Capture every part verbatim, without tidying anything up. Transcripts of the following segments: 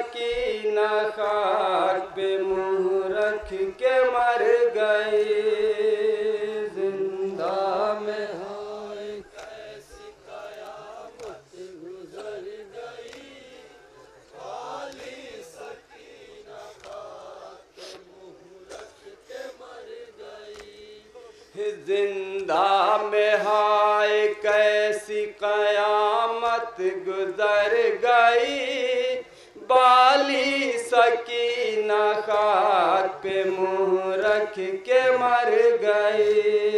सकीना खाक पे मुँह रख के मर गई। जिंदा में हाय कैसी कयामत गुजर गई, खाली सकीना खाक पे मुँह रख के मर गई। जिंदा में हाय कैसी कयामत गुजर गई, बाली सकीना खाक पे मुँह रख के मर गई।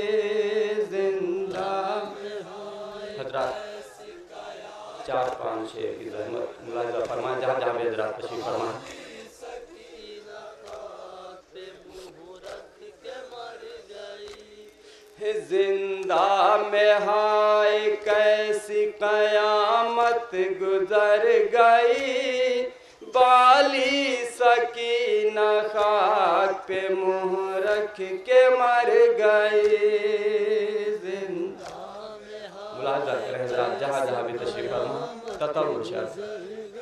जिंदा में हाय कैसी कयामत। चार पाँच छः की रहमत मुलाज़ा फरमाएं जहाँ जहाँ भी हज़रात तशरीफ़ फरमाएं। जिंदा में हाय कैसी कयामत गुजर गई, बाली सकीना खाक पे मुँह रख के मर गई। जिंदा में हाय मुलाज़ा करें हज़रात जहाँ जहाँ भी तशरीफ़ फरमा ततव्वुर शायद।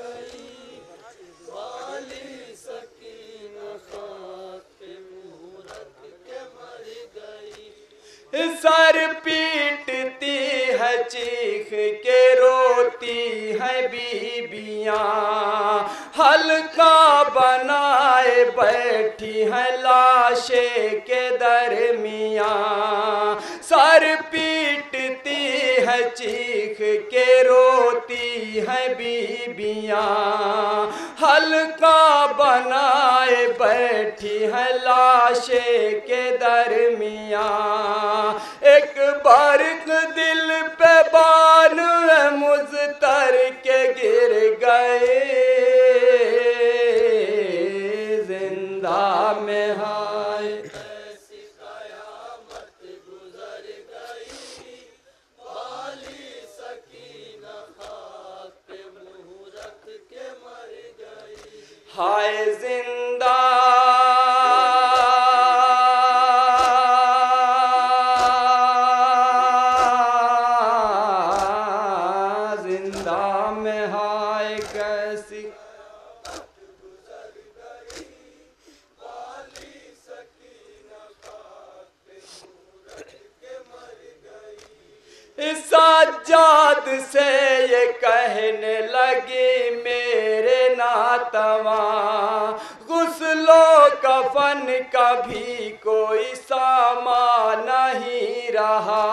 सर पीटती है चीख के रोती है बीबियाँ, हल्का बनाए बैठी है लाशे के दरमियाँ। सर पीटती है चीख के रोती है बीबियाँ, हल्का बनाए बैठी है लाशे के दरमियाँ। एक बारिक दिल पे बान मुज़तर के गिर गए। जिंदा में हाय कैसी कयामत गुजर गई, बाली सकीना खाक पे मुँह रख के मर गई। हाय जिंदा सज्जाद से ये कहने लगी मेरे नातवा, गुस्लो कफन का भी कोई सामान नहीं रहा।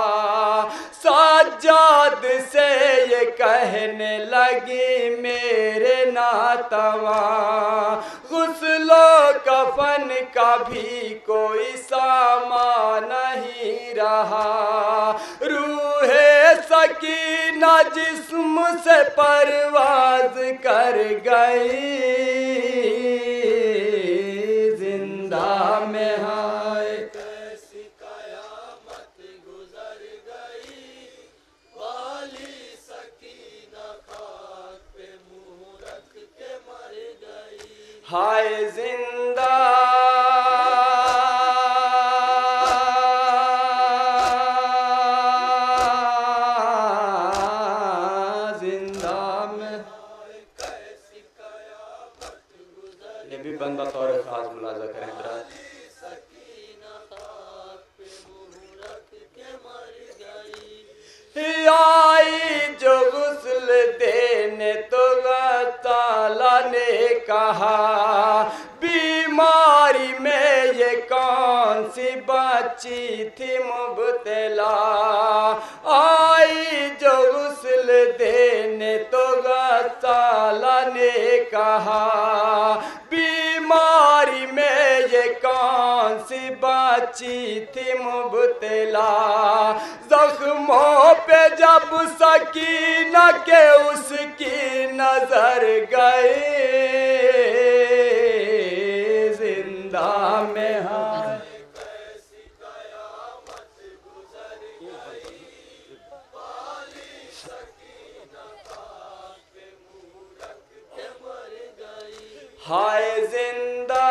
सज्जाद से ये कहने लगी मेरे नातवा, गुस्लो कफन का भी कोई सामान नहीं रहा। रूहे सकीना जिस्म से परवाज कर गई। जिंदा में हाय कैसी कयामत गुजर गई, बाली सकीना खाक पे मुँह रख के मर गई। हाय जिंदा बंदा तौर खास मुलाजा करें। आई जो गुस्ल देने तो ताला ने कहा, बीमारी में ये कौन सी बच्ची थी मुब्तला। आई जो गुस्ल देने तो ताला ने कहा, बीमारी में ये कौन सी बच्ची थी मुब्तला। जख्मों पे जब सकीना के उसकी नजर गई। जिंदा में हाय कैसी कयामत गुजर गई, बाली सकीना खाक पे मुँह रख के मर गई। हाय जिंदा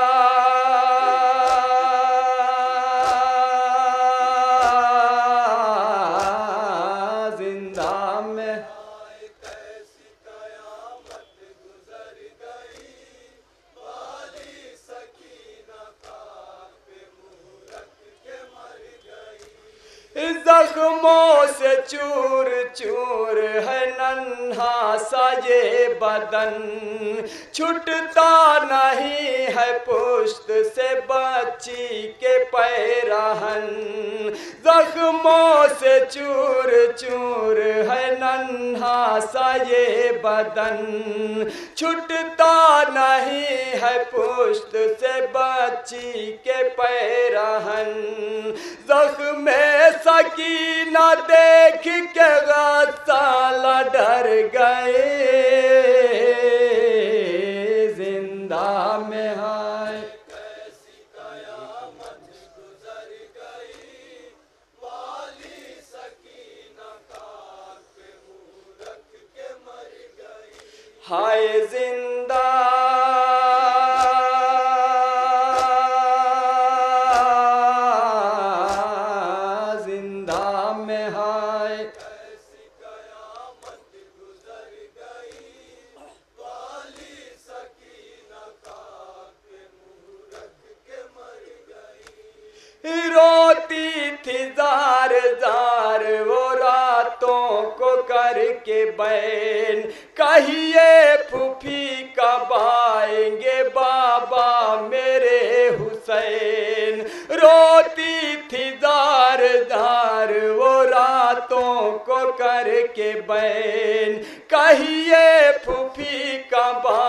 जिंदा में हाय कैसी कयामत गुजर गई, जख्मों से चूर चूर है नन्हा सा ये बदन, छूटता नहीं है पुश्त से बच्ची के पैरहन। जख्मों से चूर चूर है नन्हा सा ये बदन, छूटता नहीं है पुश्त से बच्ची के पैरहन। जख्म सकीना देख के गस्साला डर गए, जिंदा में हाय कैसी कयामत गुजर गई, वाली सकीना कान पे मुंह रख के मर गई। हाय जिंदा रोती थी जार जार वो रातों को करके बैन, कहिए फूफी कब आएंगे बाबा मेरे हुसैन। रोती थी जार जार वो रातों को करके बैन, कहिए फूफी कब